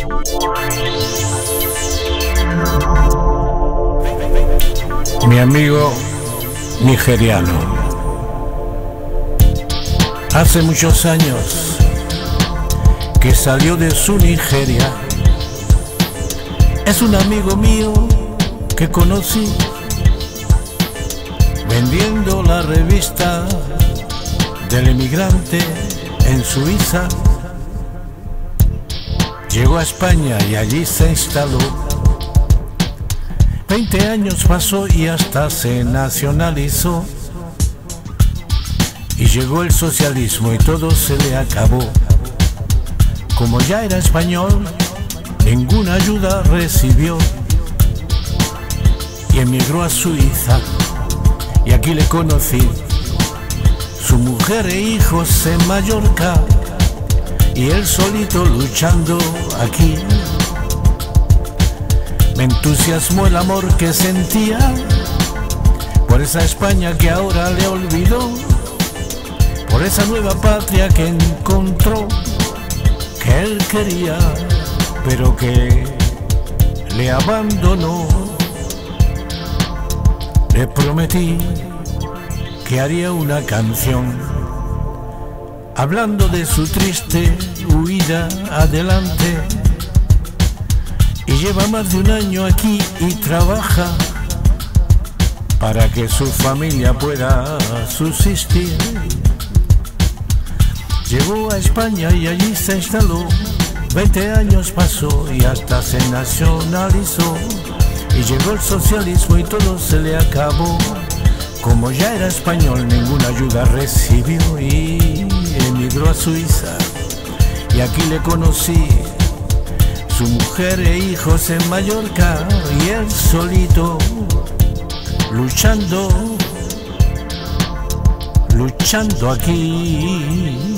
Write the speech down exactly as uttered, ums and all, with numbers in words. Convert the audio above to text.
Mi amigo nigeriano. Hace muchos años que salió de su Nigeria. Es un amigo mío que conocí vendiendo la revista del emigrante en Suiza. Llegó a España y allí se instaló. Veinte años pasó y hasta se nacionalizó. Y llegó el socialismo y todo se le acabó. Como ya era español, ninguna ayuda recibió. Y emigró a Suiza, y aquí le conocí. Su mujer e hijos en Mallorca, y él solito luchando aquí. Me entusiasmó el amor que sentía por esa España que ahora le olvidó, por esa nueva patria que encontró, que él quería, pero que le abandonó. Le prometí que haría una canción hablando de su triste huida adelante. Y lleva más de un año aquí y trabaja para que su familia pueda subsistir. Llegó a España y allí se instaló. Veinte años pasó y hasta se nacionalizó. Y llegó el socialismo y todo se le acabó. Como ya era español, ninguna ayuda recibió y emigró a Suiza. Y aquí le conocí. Su mujer e hijos en Mallorca, y él solito luchando, luchando aquí.